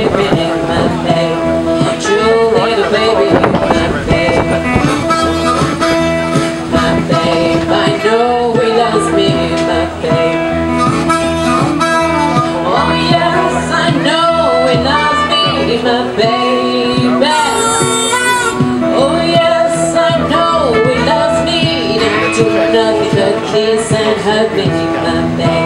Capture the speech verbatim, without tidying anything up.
baby, my babe. True little baby, my babe. My babe, I know he loves me, my babe. Oh yes, I know he loves me, my baby. Oh yes, I know he loves me. Don't do nothing but kiss and hug me, my babe.